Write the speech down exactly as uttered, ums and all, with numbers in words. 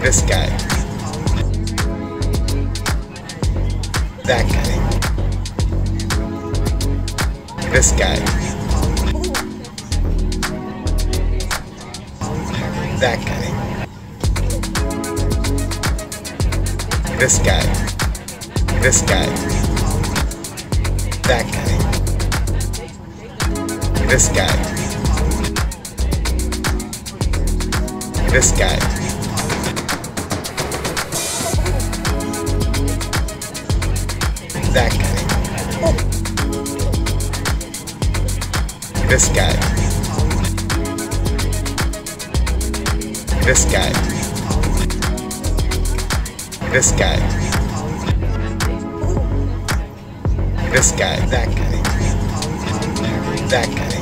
This guy. That guy. This guy. That guy. This guy. This guy. That guy. This guy. This guy. That guy. This guy. This guy. This guy. This guy. That guy. That guy.